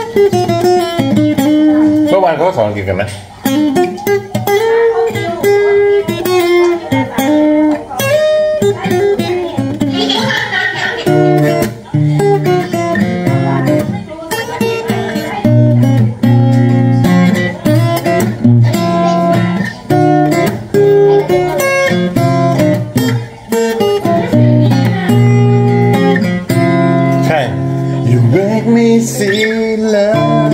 เมื่อวานเขาสอนกินกันไหมYou make me see love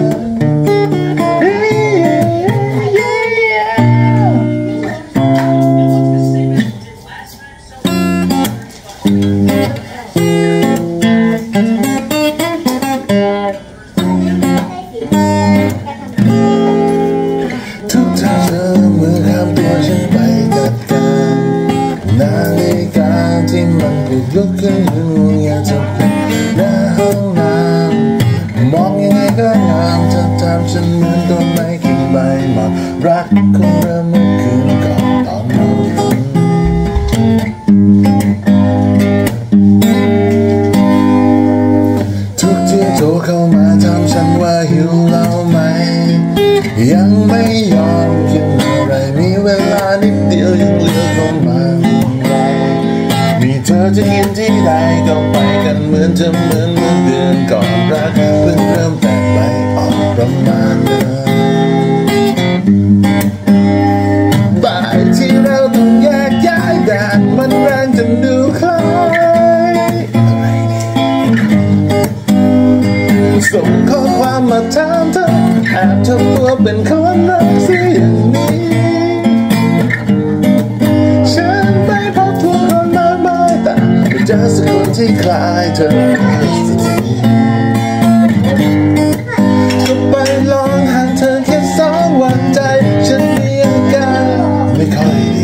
ทุกท่าเธอเมื่อข้ามตัวฉันไปจัดการนาฬิกาที่มันถูกลุกขึ้นยืนอยากจะเป็นหน้าห้องน้ำมองยังไงก็งามเธอทำฉันเหมือนต้นไม้กิ่งใบหมอกรักคงเริ่มเมื่อคืนก่อนตอนนอนทุกที่โทรเข้ามาถามฉันว่าหิวเหล้าไหมยังไม่ยอมกินอะไรมีเวลานิดเดียวยังเหลือเข้ามามีเธอจะกินที่ใดก็ไปกันเหมือนเดือนก่อนรักเพิ่งเริ่มแตกใบออกประมาณเดิมบ่ายที่เราต้องแยกย้ายแดดมันแรงจนดูคล้ายอะไรดีส่งข้อความมาถามเธอแอบทำตัวเป็นคนรักเสียอย่างนี้ฉันไม่พบทุกคนมากมายแต่เจอสักคนที่คล้ายเธอก็ไปลองห่างเธอแค่2 วันใจฉันมีอาการไม่ค่อยดี